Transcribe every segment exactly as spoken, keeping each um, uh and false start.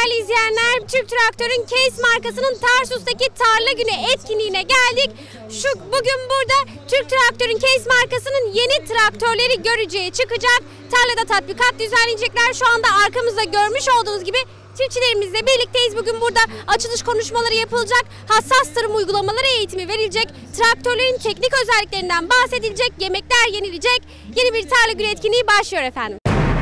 Değerli izleyenler, Türk Traktör'ün Case markasının Tarsus'taki Tarla Günü etkinliğine geldik. Şu bugün burada Türk Traktör'ün Case markasının yeni traktörleri görücüye çıkacak. Tarlada tatbikat düzenleyecekler. Şu anda arkamızda görmüş olduğunuz gibi çiftçilerimizle birlikteyiz. Bugün burada açılış konuşmaları yapılacak. Hassas tarım uygulamaları eğitimi verilecek. Traktörlerin teknik özelliklerinden bahsedilecek. Yemekler yenilecek. Yeni bir Tarla Günü etkinliği başlıyor efendim.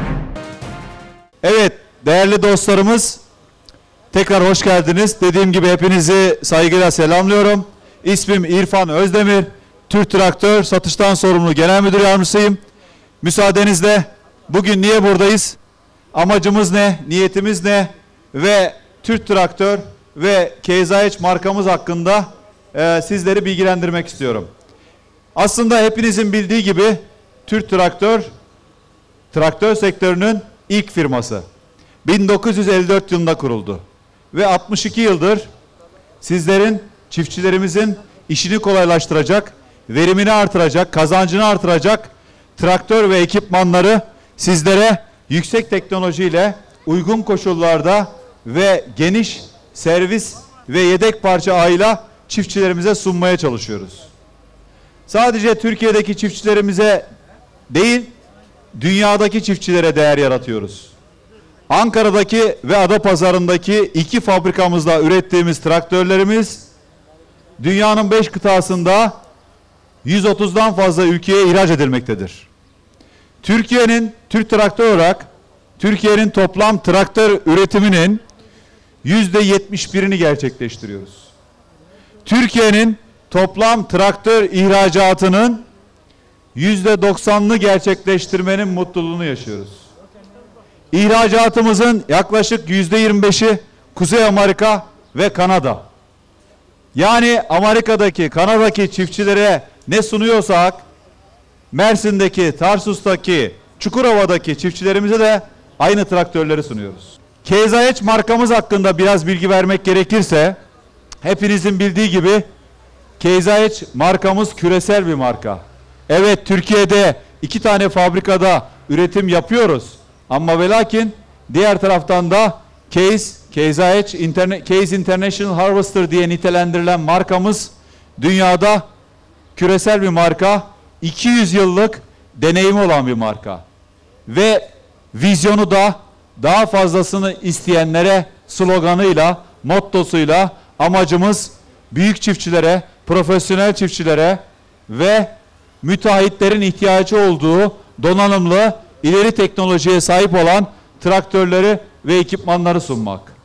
Evet değerli dostlarımız, tekrar hoş geldiniz. Dediğim gibi hepinizi saygıyla selamlıyorum. İsmim İrfan Özdemir. Türk Traktör Satıştan Sorumlu Genel Müdür Yardımcısıyım. Müsaadenizle bugün niye buradayız? Amacımız ne? Niyetimiz ne? Ve Türk Traktör ve Case I H markamız hakkında e, sizleri bilgilendirmek istiyorum. Aslında hepinizin bildiği gibi Türk Traktör, traktör sektörünün ilk firması. bin dokuz yüz elli dört yılında kuruldu. Ve altmış iki yıldır sizlerin, çiftçilerimizin işini kolaylaştıracak, verimini artıracak, kazancını artıracak traktör ve ekipmanları sizlere yüksek teknolojiyle, uygun koşullarda ve geniş servis ve yedek parça ağıyla çiftçilerimize sunmaya çalışıyoruz. Sadece Türkiye'deki çiftçilerimize değil, dünyadaki çiftçilere değer yaratıyoruz. Ankara'daki ve Adapazarı'ndaki iki fabrikamızda ürettiğimiz traktörlerimiz dünyanın beş kıtasında yüz otuzdan fazla ülkeye ihraç edilmektedir. Türkiye'nin, Türk Traktör olarak Türkiye'nin toplam traktör üretiminin yüzde yetmiş birini gerçekleştiriyoruz. Türkiye'nin toplam traktör ihracatının yüzde doksanını gerçekleştirmenin mutluluğunu yaşıyoruz. İhracatımızın yaklaşık yüzde yirmi beşi Kuzey Amerika ve Kanada. Yani Amerika'daki, Kanada'daki çiftçilere ne sunuyorsak, Mersin'deki, Tarsus'taki, Çukurova'daki çiftçilerimize de aynı traktörleri sunuyoruz. Case I H markamız hakkında biraz bilgi vermek gerekirse, hepinizin bildiği gibi Case I H markamız küresel bir marka. Evet, Türkiye'de iki tane fabrikada üretim yapıyoruz. Ama ve lakin diğer taraftan da Case, Case I H, Interna Case International Harvester diye nitelendirilen markamız dünyada küresel bir marka, iki yüz yıllık deneyimi olan bir marka. Ve vizyonu da daha fazlasını isteyenlere sloganıyla, mottosuyla amacımız büyük çiftçilere, profesyonel çiftçilere ve müteahhitlerin ihtiyacı olduğu donanımlı, ileri teknolojiye sahip olan traktörleri ve ekipmanları sunmak.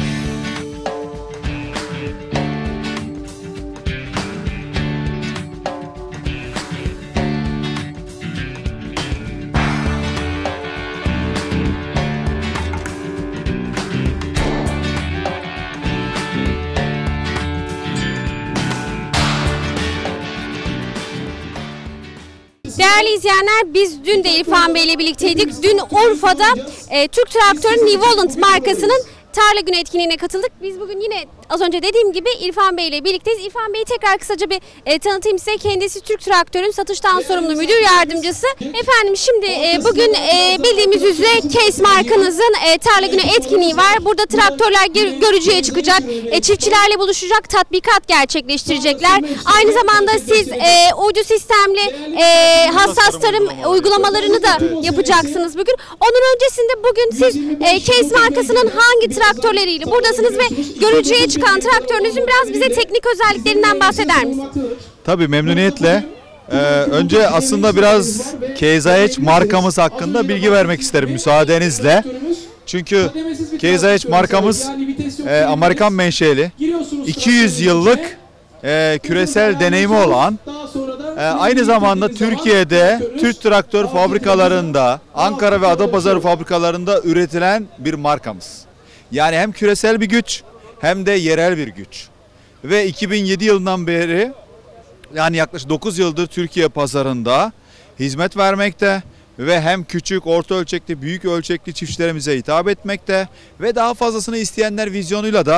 Değerli izleyenler, biz dün de İrfan Bey ile birlikteydik. Dün Urfa'da e, Türk Traktör'ün New Holland markasının Tarla Günü etkinliğine katıldık. Biz bugün yine az önce dediğim gibi İrfan Bey ile birlikteyiz. İrfan Bey'i tekrar kısaca bir e, tanıtayım size. Kendisi Türk Traktör'ün satıştan sorumlu müdür yardımcısı. Efendim şimdi e, bugün e, bildiğimiz üzere Case markanızın e, Tarla Günü etkinliği var. Burada traktörler görücüye çıkacak, e, çiftçilerle buluşacak, tatbikat gerçekleştirecekler. Aynı zamanda siz e, uydu sistemli e, hassas tarım uygulamalarını da yapacaksınız bugün. Onun öncesinde bugün siz e, Case markasının hangi traktörleriyle buradasınız ve görücüye çıkan traktörünüzün biraz bize teknik özelliklerinden bahseder misiniz? Tabii memnuniyetle. Ee, önce aslında biraz Case I H markamız hakkında bilgi vermek isterim müsaadenizle. Çünkü Case I H markamız e, Amerikan menşeli, iki yüz yıllık e, küresel deneyimi olan, e, aynı zamanda Türkiye'de Türk Traktör fabrikalarında, Ankara ve Adapazarı fabrikalarında üretilen bir markamız. Yani hem küresel bir güç hem de yerel bir güç. Ve iki bin yedi yılından beri, yani yaklaşık dokuz yıldır Türkiye pazarında hizmet vermekte ve hem küçük, orta ölçekli, büyük ölçekli çiftçilerimize hitap etmekte ve daha fazlasını isteyenler vizyonuyla da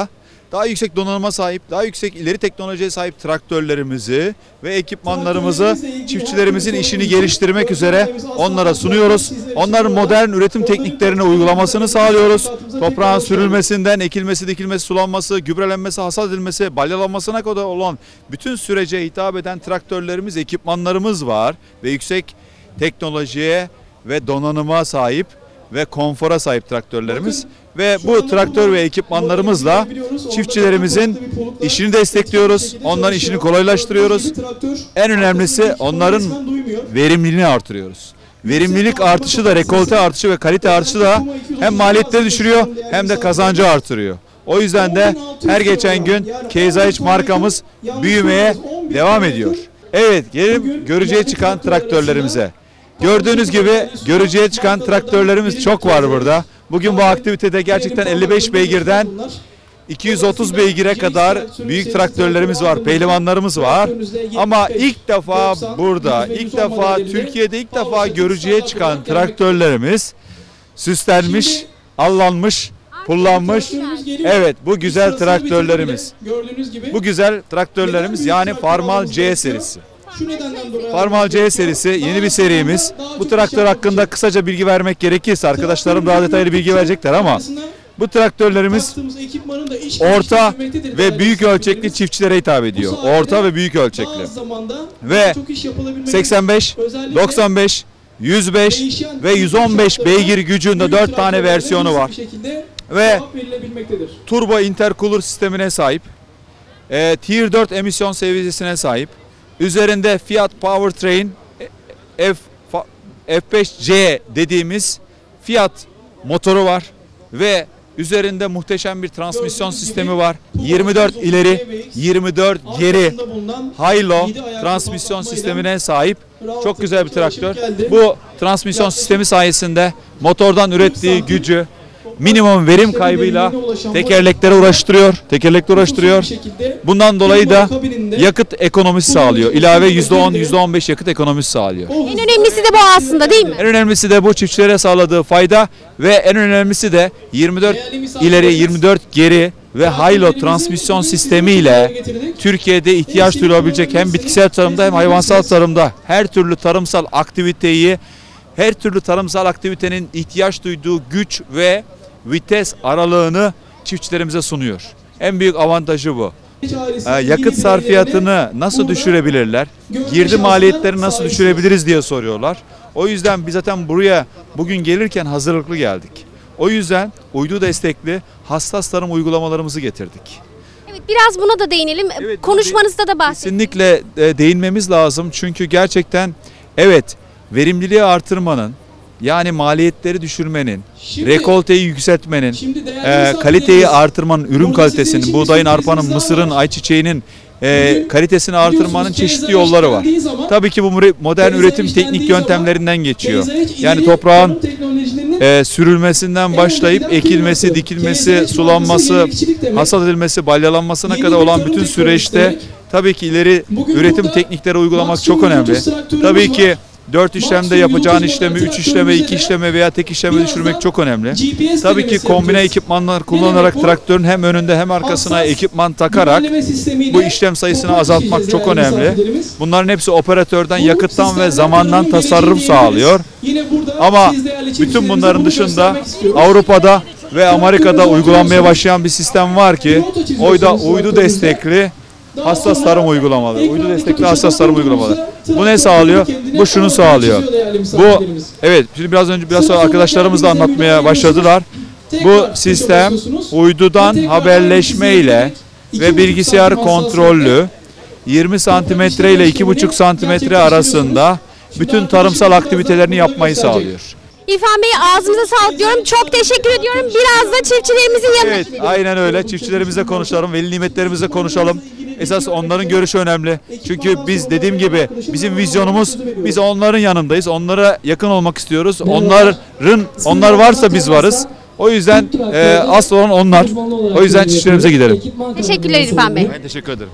daha yüksek donanıma sahip, daha yüksek ileri teknolojiye sahip traktörlerimizi ve ekipmanlarımızı çiftçilerimizin işini geliştirmek üzere onlara sunuyoruz. Onların modern üretim tekniklerini uygulamasını sağlıyoruz. Toprağın sürülmesinden, ekilmesi, dikilmesi, sulanması, gübrelenmesi, hasat edilmesi, balyalanmasına kadar olan bütün sürece hitap eden traktörlerimiz, ekipmanlarımız var ve yüksek teknolojiye ve donanıma sahip ve konfora sahip traktörlerimiz ve bu traktör ve ekipmanlarımızla çiftçilerimizin işini destekliyoruz. Onların işini kolaylaştırıyoruz. En önemlisi onların verimliliğini artırıyoruz. Verimlilik artışı da, rekolte artışı ve kalite artışı da hem maliyetleri düşürüyor hem de kazancı artırıyor. O yüzden de her geçen gün Case I H markamız büyümeye devam ediyor. Evet, gelelim görücüye çıkan traktörlerimize. Gördüğünüz gibi görücüye çıkan traktörlerimiz çok var burada. Bugün bu aktivitede gerçekten elli beş beygirden iki yüz otuz beygire kadar büyük traktörlerimiz var, pehlivanlarımız var. Ama ilk defa burada, ilk defa Türkiye'de ilk defa görücüye çıkan traktörlerimiz süslenmiş, allanmış, pullanmış. Evet, bu güzel traktörlerimiz. Bu güzel traktörlerimiz yani Farmal C serisi. Farmal C serisi yeni bir serimiz. Bu traktör hakkında kısaca bilgi vermek gerekirse arkadaşlarım daha detaylı bilgi verecekler ama bu traktörlerimiz orta ve büyük ölçekli çiftçilere hitap ediyor. Orta ve büyük ölçekli. Ve seksen beş, doksan beş, yüz beş ve yüz on beş beygir gücünde dört tane versiyonu var. Ve turbo intercooler sistemine sahip. E, Tier dört emisyon seviyesine sahip. Üzerinde Fiat Powertrain F, F beş C dediğimiz Fiat motoru var ve üzerinde muhteşem bir transmisyon sistemi var. yirmi dört ileri, yirmi dört geri high-low transmisyon sistemine sahip. Çok güzel bir traktör. Bu transmisyon sistemi sayesinde motordan ürettiği gücü minimum verim kaybıyla tekerleklere uğraştırıyor. Tekerlekle uğraştırıyor. Bundan dolayı da yakıt ekonomisi sağlıyor. İlave yüzde on, yüzde on beş yakıt ekonomisi sağlıyor. En önemlisi de bu aslında değil mi? En önemlisi de bu çiftçilere sağladığı fayda ve en önemlisi de yirmi dört ileri, yirmi dört geri ve high-low transmisyon sistemiyle Türkiye'de ihtiyaç duyulabilecek hem bitkisel tarımda hem hayvansal tarımda her türlü tarımsal aktiviteyi, her türlü tarımsal aktivitenin ihtiyaç duyduğu güç ve vites aralığını çiftçilerimize sunuyor. En büyük avantajı bu. Ee, yakıt sarfiyatını nasıl düşürebilirler? Girdi maliyetlerini nasıl düşürebiliriz diye soruyorlar. O yüzden biz zaten buraya bugün gelirken hazırlıklı geldik. O yüzden uydu destekli hassas tarım uygulamalarımızı getirdik. Evet, biraz buna da değinelim. Evet, Konuşmanızda da bahsedin. Kesinlikle e, değinmemiz lazım. Çünkü gerçekten evet verimliliği artırmanın yani maliyetleri düşürmenin, şimdi, rekolteyi yükseltmenin, e, kaliteyi artırmanın, ürün kalitesinin, buğdayın, arpanın, mısırın, ayçiçeğinin e, kalitesini artırmanın çeşitli yolları var. Tabii ki bu modern üretim teknik yöntemlerinden geçiyor. Yani toprağın e, sürülmesinden başlayıp ekilmesi, dikilmesi, sulanması, hasat edilmesi, balyalanmasına kadar olan bütün süreçte tabii ki ileri üretim teknikleri uygulamak çok önemli. Tabii ki dört işlemde yapacağın işlemi üç işleme, iki işleme veya tek işleme düşürmek çok önemli. Tabii ki kombine ekipmanlar kullanarak traktörün hem önünde hem arkasına ekipman takarak bu işlem sayısını azaltmak çok önemli. Bunların hepsi operatörden, yakıttan ve zamandan tasarruf sağlıyor. Ama bütün bunların dışında Avrupa'da ve Amerika'da uygulanmaya başlayan bir sistem var ki o da uydu destekli hassas tarım uygulamaları. Uydu destekli hassas tarım uygulamaları. Bu ne sağlıyor? Bu şunu sağlıyor. Bu evet şimdi biraz önce biraz sonra arkadaşlarımız da anlatmaya başladılar. Bu sistem uydudan haberleşme ile ve bilgisayar kontrollü yirmi santimetre ile iki buçuk santimetre arasında bütün tarımsal aktivitelerini yapmayı sağlıyor. İrfan Bey ağzınıza sağlık diyorum. Çok teşekkür ediyorum. Biraz da çiftçilerimizin yanına. Evet, aynen öyle. Çiftçilerimizle konuşalım, veli nimetlerimizle konuşalım. Esas onların görüşü önemli. Çünkü biz dediğim gibi bizim vizyonumuz biz onların yanındayız. Onlara yakın olmak istiyoruz. Onların onlar varsa biz varız. O yüzden e, asıl olan onlar. O yüzden çiftçilerimize gidelim. Teşekkürler İrfan Bey. Ben teşekkür ederim.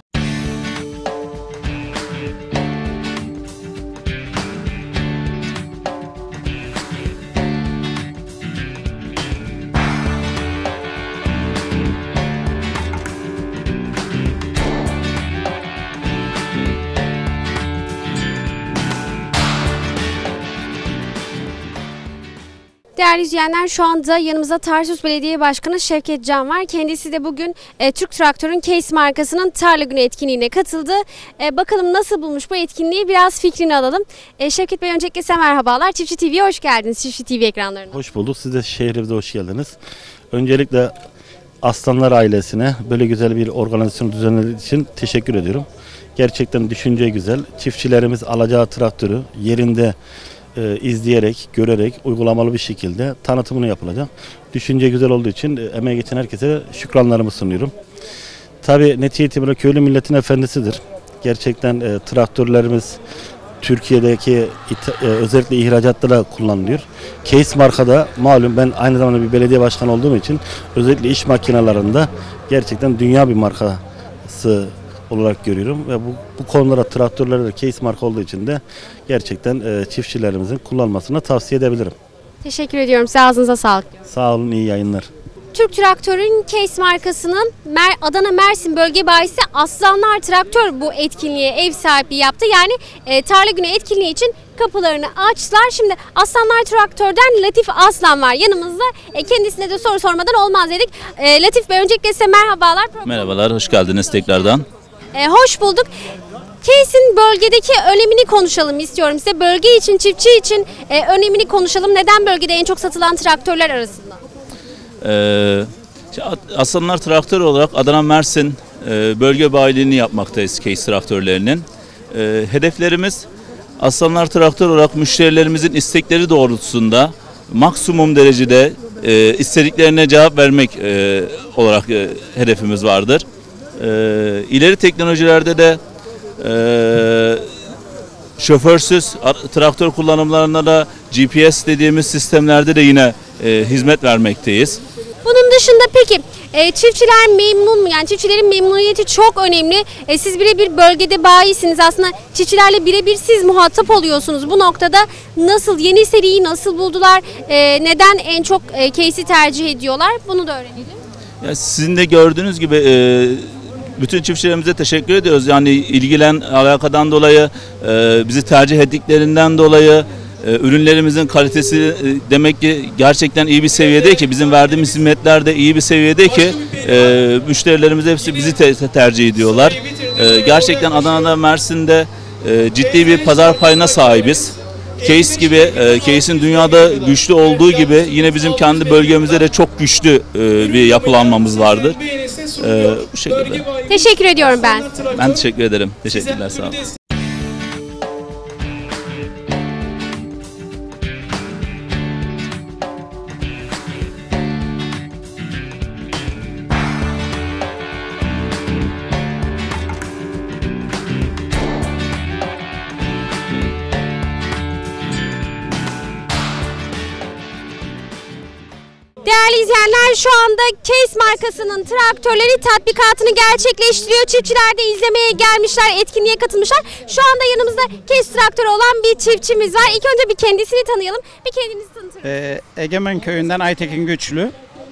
Değerli izleyenler, şu anda yanımızda Tarsus Belediye Başkanı Şevket Can var. Kendisi de bugün e, Türk Traktör'ün Case markasının Tarla Günü etkinliğine katıldı. E, bakalım nasıl bulmuş bu etkinliği, biraz fikrini alalım. E, Şevket Bey, öncelikle size merhabalar. Çiftçi T V'ye hoş geldiniz, Çiftçi T V ekranlarına. Hoş bulduk. Siz de şehrimize hoş geldiniz. Öncelikle Aslanlar ailesine böyle güzel bir organizasyon düzenlediği için teşekkür ediyorum. Gerçekten düşünce güzel. Çiftçilerimiz alacağı traktörü yerinde e, izleyerek, görerek, uygulamalı bir şekilde tanıtımını yapılacak. Düşünce güzel olduğu için e, emeği geçen herkese şükranlarımı sunuyorum. Tabii netice itibariyle köylü milletin efendisidir. Gerçekten e, traktörlerimiz Türkiye'deki ita- e, özellikle ihracatta da kullanılıyor. Case markada malum, ben aynı zamanda bir belediye başkanı olduğum için özellikle iş makinelerinde gerçekten dünya bir markası olarak görüyorum ve bu, bu konulara traktörlerde de Case marka olduğu için de gerçekten e, çiftçilerimizin kullanmasını tavsiye edebilirim. Teşekkür ediyorum, size ağzınıza sağlık. Sağ olun, iyi yayınlar. Türk Traktör'ün Case markasının Mer- Adana Mersin bölge bayisi Aslanlar Traktör bu etkinliğe ev sahipliği yaptı. Yani e, Tarla Günü etkinliği için kapılarını açtılar. Şimdi Aslanlar Traktör'den Latif Aslan var yanımızda. E, kendisine de soru sormadan olmaz dedik. E, Latif Bey, öncelikle size merhabalar. Merhabalar, hoş geldiniz tekrardan. E, hoş bulduk. Case'in bölgedeki önemini konuşalım istiyorum size. Bölge için, çiftçi için e, önemini konuşalım. Neden bölgede en çok satılan traktörler arasında? Ee, Aslanlar Traktör olarak Adana Mersin e, bölge bayiliğini yapmaktayız Case traktörlerinin. E, hedeflerimiz Aslanlar Traktör olarak müşterilerimizin istekleri doğrultusunda maksimum derecede e, istediklerine cevap vermek e, olarak e, hedefimiz vardır. E, ileri teknolojilerde de e, şoförsüz traktör kullanımlarında da G P S dediğimiz sistemlerde de yine e, hizmet vermekteyiz. Bunun dışında peki e, çiftçiler memnun mu? Yani çiftçilerin memnuniyeti çok önemli. E, siz birebir bölgede bayisiniz. Aslında çiftçilerle birebir siz muhatap oluyorsunuz. Bu noktada nasıl, yeni seriyi nasıl buldular? E, neden en çok e, Case'i tercih ediyorlar? Bunu da öğrenelim. Ya sizin de gördüğünüz gibi e, bütün çiftçilerimize teşekkür ediyoruz. Yani ilgilen alakadan dolayı, e, bizi tercih ettiklerinden dolayı, e, ürünlerimizin kalitesi e, demek ki gerçekten iyi bir seviyede ki, bizim verdiğimiz hizmetler de iyi bir seviyede ki e, müşterilerimiz hepsi bizi te- tercih ediyorlar. E, gerçekten Adana'da, Mersin'de e, ciddi bir pazar payına sahibiz. Case gibi, e, Case'in dünyada güçlü olduğu gibi yine bizim kendi bölgemizde de çok güçlü e, bir yapılanmamız vardır. E, bu şekilde. Teşekkür ediyorum ben. Ben teşekkür ederim. Teşekkürler, sağ olun. Değerli izleyenler, şu anda Case markasının traktörleri tatbikatını gerçekleştiriyor. Çiftçiler de izlemeye gelmişler, etkinliğe katılmışlar. Şu anda yanımızda Case traktörü olan bir çiftçimiz var. İlk önce bir kendisini tanıyalım. Bir kendinizi tanıtın. Ee, Egemen Köyü'nden Aytekin Güçlü.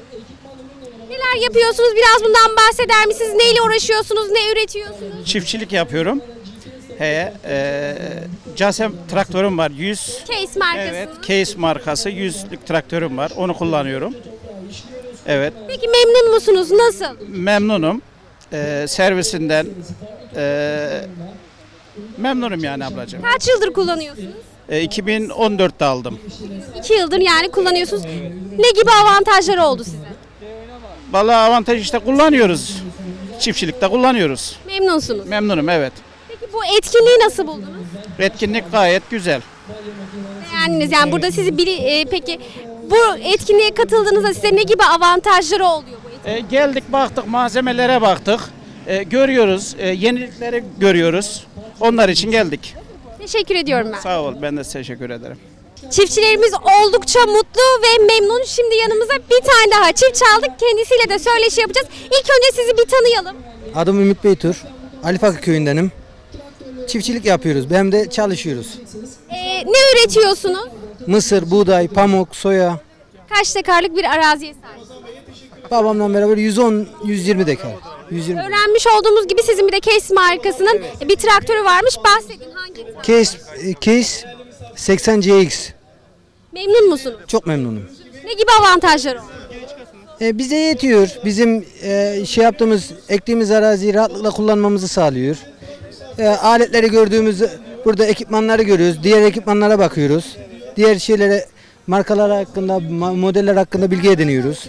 Neler yapıyorsunuz? Biraz bundan bahseder misiniz? Neyle uğraşıyorsunuz? Ne üretiyorsunuz? Çiftçilik yapıyorum. He, e, Casem traktörüm var, yüz. Case markası. Evet, Case markası yüzlük traktörüm var. Onu kullanıyorum. Evet, Peki memnun musunuz? Nasıl? memnunum. Ee, servisinden e, memnunum yani ablacığım. Kaç yıldır kullanıyorsunuz? E, iki bin on dörtte aldım. İki yıldır yani kullanıyorsunuz. Ne gibi avantajları oldu size? Vallahi avantaj işte kullanıyoruz. Çiftçilikte kullanıyoruz. Memnunsunuz. Memnunum, evet. Peki bu etkinliği nasıl buldunuz? Etkinlik gayet güzel. Beğendiniz. Yani burada sizi biri, e, peki bu etkinliğe katıldığınızda size ne gibi avantajları oluyor bu etkinliğin? E, geldik, baktık, malzemelere baktık. E, görüyoruz, e, yenilikleri görüyoruz. Onlar için geldik. Teşekkür ediyorum ben. Sağ ol, ben de teşekkür ederim. Çiftçilerimiz oldukça mutlu ve memnun. Şimdi yanımıza bir tane daha çift çaldık. Kendisiyle de söyleşi yapacağız. İlk önce sizi bir tanıyalım. Adım Ümit Beytur. Alifakı köyündenim. Çiftçilik yapıyoruz. Hem de çalışıyoruz. Ee, ne üretiyorsunuz? Mısır, buğday, pamuk, soya. Kaç dekarlık bir araziye sahip? Babamla beraber yüz on yüz yirmi dekar. yüz yirmi. Öğrenmiş olduğumuz gibi sizin bir de Case markasının bir traktörü varmış. Bahsedin, hangi traktör? Case, e, Case seksen C X. Memnun musunuz? Çok memnunum. Ne gibi avantajları var? E, bize yetiyor. Bizim e, şey yaptığımız, ektiğimiz araziyi rahatlıkla kullanmamızı sağlıyor. E, aletleri gördüğümüz, burada ekipmanları görüyoruz. Diğer ekipmanlara bakıyoruz. Diğer şeylere, markalar hakkında, ma- modeller hakkında bilgi ediniyoruz.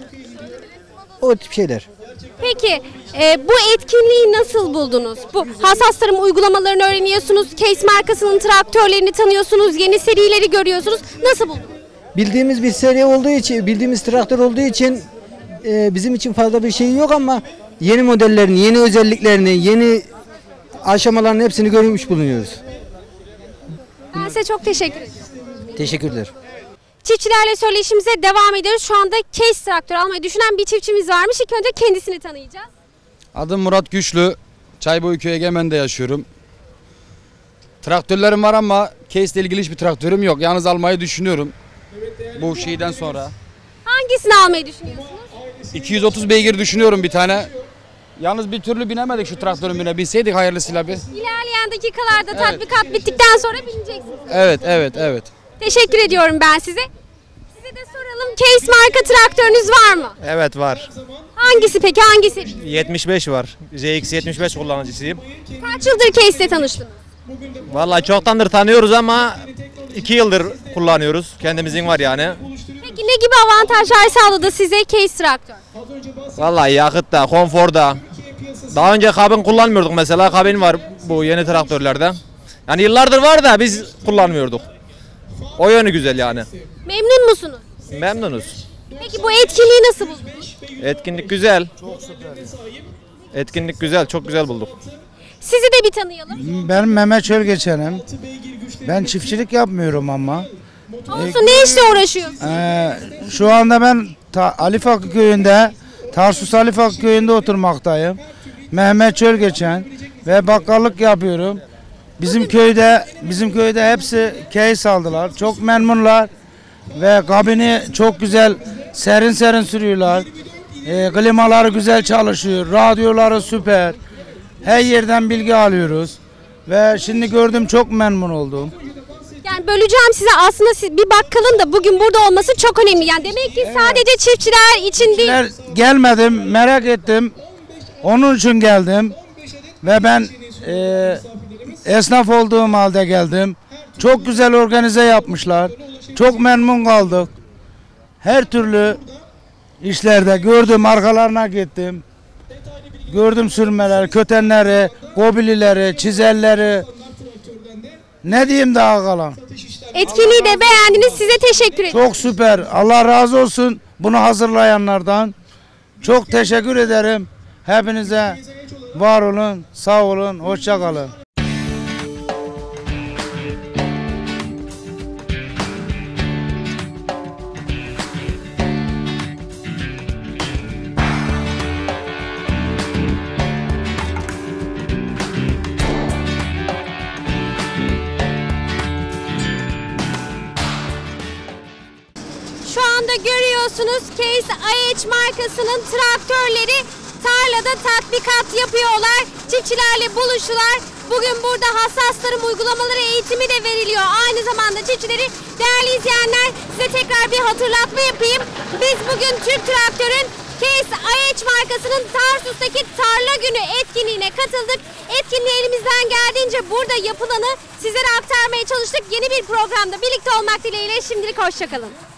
O tip şeyler. Peki e, bu etkinliği nasıl buldunuz? Bu hassas tarım uygulamalarını öğreniyorsunuz, Case markasının traktörlerini tanıyorsunuz, yeni serileri görüyorsunuz. Nasıl buldunuz? Bildiğimiz bir seri olduğu için, bildiğimiz traktör olduğu için e, bizim için fazla bir şey yok ama yeni modellerini, yeni özelliklerini, yeni aşamaların hepsini görmüş bulunuyoruz. Ben size çok teşekkür ederim. Teşekkürler. Çiftçilerle söyleşimize devam ediyoruz. Şu anda Case traktör almayı düşünen bir çiftçimiz varmış. İlk önce kendisini tanıyacağız. Adım Murat Güçlü. Çayboyköy Egemen'de yaşıyorum. Traktörlerim var ama Case ile ilgili hiçbir traktörüm yok. Yalnız almayı düşünüyorum. Bu şeyden sonra. Hangisini almayı düşünüyorsunuz? iki yüz otuz beygir düşünüyorum bir tane. Yalnız bir türlü binemedik şu traktörün birine. Bilseydik hayırlısıyla bir. İlerleyen dakikalarda Evet. tatbikat bittikten sonra bineceksiniz. Evet, evet, evet. Teşekkür ediyorum ben size. Size de soralım, Case marka traktörünüz var mı? Evet var. Hangisi peki, hangisi? yetmiş beş var. Z X yetmiş beş kullanıcısıyım. Kaç yıldır Case ile tanıştınız? Vallahi çoktandır tanıyoruz ama iki yıldır kullanıyoruz. Kendimizin var yani. Peki ne gibi avantajlar sağladı size Case traktör? Vallahi yakıtta, konforda. Daha önce kabin kullanmıyorduk mesela. Kabin var bu yeni traktörlerde. Yani yıllardır var da biz kullanmıyorduk. O yönü güzel yani. Memnun musunuz? Memnunuz. Peki bu etkinliği nasıl buldunuz? Etkinlik güzel. Etkinlik güzel, çok güzel bulduk. Sizi de bir tanıyalım. Ben Mehmet Çölgeçenim. Ben çiftçilik yapmıyorum ama. Olsun, ne işle uğraşıyorsunuz? Ee, şu anda ben Ta Alifakı köyünde, Tarsus Alifakı köyünde oturmaktayım. Mehmet Çölgeçen ve bakkallık yapıyorum. Bizim köyde, bizim köyde hepsi Case aldılar. Çok memnunlar ve kabini çok güzel, serin serin sürüyorlar. Ee, klimaları güzel çalışıyor, radyoları süper. Her yerden bilgi alıyoruz ve şimdi gördüm, çok memnun oldum. Yani böleceğim size, aslında siz, bir bakkalın da bugün burada olması çok önemli. Yani demek ki sadece çiftçiler için değil. Ben gelmedim, merak ettim. Onun için geldim ve ben e, esnaf olduğum halde geldim. Çok güzel organize yapmışlar. Çok memnun kaldık. Her türlü işlerde gördüm, arkalarına gittim. Gördüm sürmeleri, kötenleri, gobilileri, çizerleri. Ne diyeyim daha kalan? Etkinliği de beğendiniz, size teşekkür ederim. Çok süper. Allah razı olsun bunu hazırlayanlardan. Çok teşekkür ederim. Hepinize var olun, sağ olun, hoşça kalın. Şu anda görüyorsunuz Case I H markasının traktörleri tarlada tatbikat yapıyorlar. Çiftçilerle buluştular. Bugün burada hassas tarım uygulamaları eğitimi de veriliyor. Aynı zamanda çiftçileri, değerli izleyenler, size tekrar bir hatırlatma yapayım. Biz bugün Türk Traktör'ün Case I H markasının Tarsus'taki Tarla Günü etkinliğine katıldık. Etkinliği elimizden geldiğince burada yapılanı sizlere aktarmaya çalıştık. Yeni bir programda birlikte olmak dileğiyle şimdilik hoşçakalın.